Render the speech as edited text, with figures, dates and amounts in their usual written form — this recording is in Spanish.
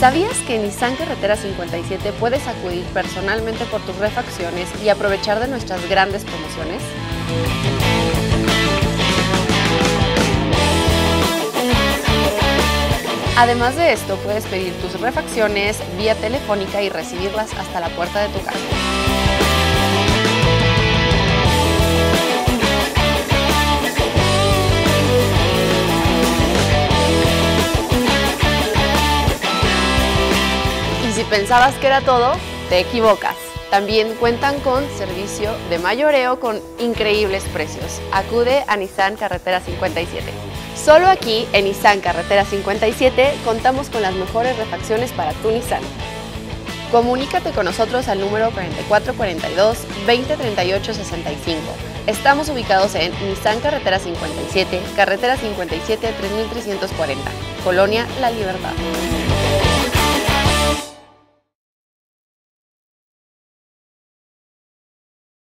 ¿Sabías que en Nissan Carretera 57 puedes acudir personalmente por tus refacciones y aprovechar de nuestras grandes promociones? Además de esto, puedes pedir tus refacciones vía telefónica y recibirlas hasta la puerta de tu casa. Y si pensabas que era todo, te equivocas. También cuentan con servicio de mayoreo con increíbles precios. Acude a Nissan Carretera 57. Solo aquí, en Nissan Carretera 57, contamos con las mejores refacciones para tu Nissan. Comunícate con nosotros al número 4442-2038-65. Estamos ubicados en Nissan Carretera 57, Carretera 57 3340, Colonia La Libertad.